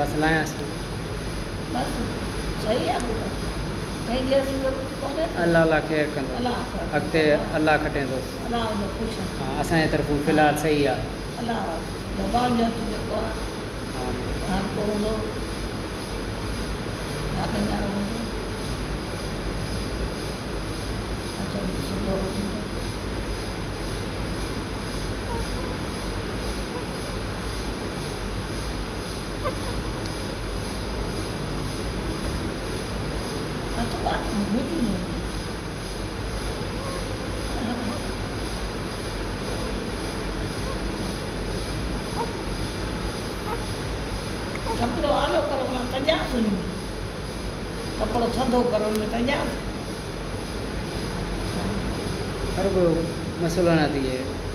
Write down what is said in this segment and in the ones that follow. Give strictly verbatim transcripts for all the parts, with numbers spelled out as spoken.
बस लायासीं बस सही आहे कहीं गैस कोन्हे अल्लाह अल्लाह ख़ैर कंदो अल्लाह अॻिते अल्लाह खटेंदोसि अल्लाह जो ख़ुशि हा असांजे तरफ़ूं फ़िलहालु सही आहे अल्लाह भॻवान जो जेको आहे हर को हूंदो यादगार हूंदो अच्छा सुठो थींदो कपिड़ो आलो करो मां तंजा सुनी कपिड़ो थधो करो में तंजा हर को मसलो न थिए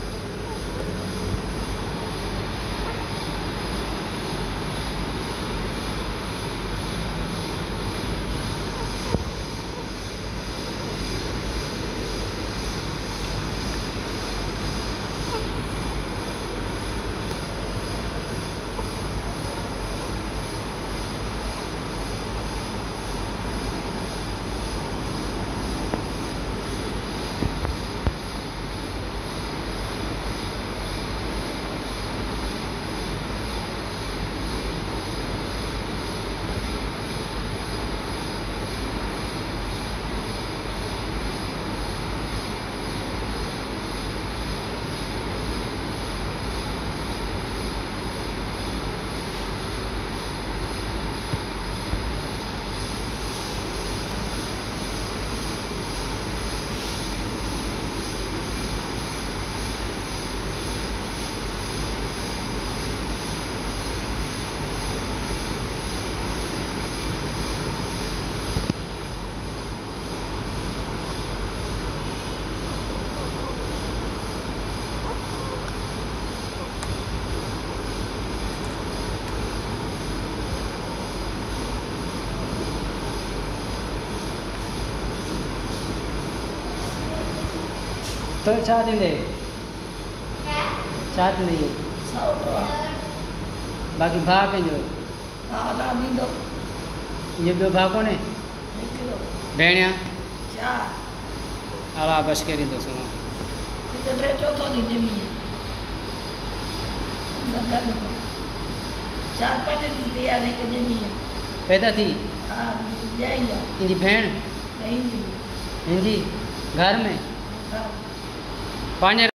तो छा ॾींदे छा ॾींदे सौ टका बाक़ी भाउ पंहिंजो हा अलाह ॾींदो इहो ॿियो भाउ कोन्हे हिकिड़ो भेणिया चार अलाह बस के ॾींदोसि हिकु टे चोथों ॾींहुं ज़मीन चार पंज ॾींहं तयारु हिकु ज़मीन पैदा थी हा ॼाई आहे तुंहिंजी भेण ॾहीं हिंजी घर में हा पंहिंजे